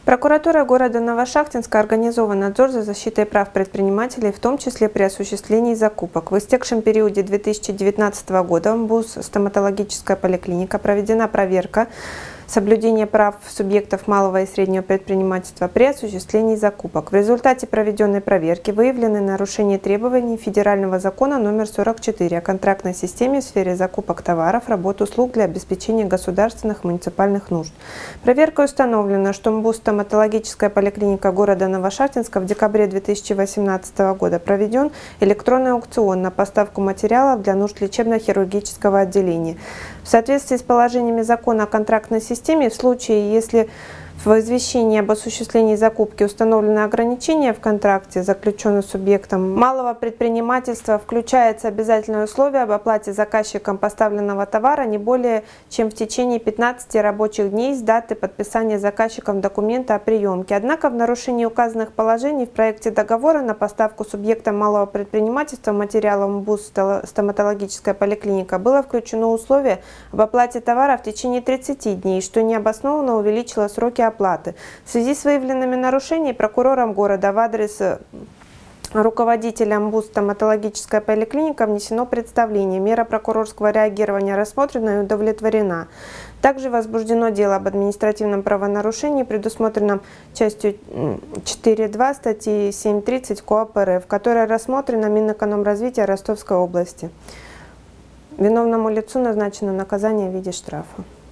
Прокуратура города Новошахтинска организован надзор за защитой прав предпринимателей, в том числе при осуществлении закупок. В истекшем периоде 2019 года в МБУС «Стоматологическая поликлиника» проведена проверка соблюдения прав субъектов малого и среднего предпринимательства при осуществлении закупок. В результате проведенной проверки выявлены нарушения требований федерального закона номер 44 о контрактной системе в сфере закупок товаров, работ, услуг для обеспечения государственных и муниципальных нужд. Проверкой установлено, что МБУС «Стоматологическая поликлиника» города Новошахтинска в декабре 2018 года проведен электронный аукцион на поставку материалов для нужд лечебно-хирургического отделения. В соответствии с положениями закона о контрактной системе, в случае, если в извещении об осуществлении закупки установлены ограничения в контракте, заключенном с субъектом малого предпринимательства, включается обязательное условие об оплате заказчиком поставленного товара не более чем в течение 15 рабочих дней с даты подписания заказчиком документа о приемке. Однако в нарушении указанных положений в проекте договора на поставку субъектом малого предпринимательства материалов МБУС «Стоматологическая поликлиника» было включено условие об оплате товара в течение 30 дней, что необоснованно увеличило сроки оплаты. В связи с выявленными нарушениями прокурором города в адрес руководителя МБУС «Стоматологическая поликлиника» внесено представление. Мера прокурорского реагирования рассмотрена и удовлетворена. Также возбуждено дело об административном правонарушении, предусмотренном частью 4.2 статьи 7.30 КоАП РФ, которая рассмотрена Минэкономразвития Ростовской области. Виновному лицу назначено наказание в виде штрафа.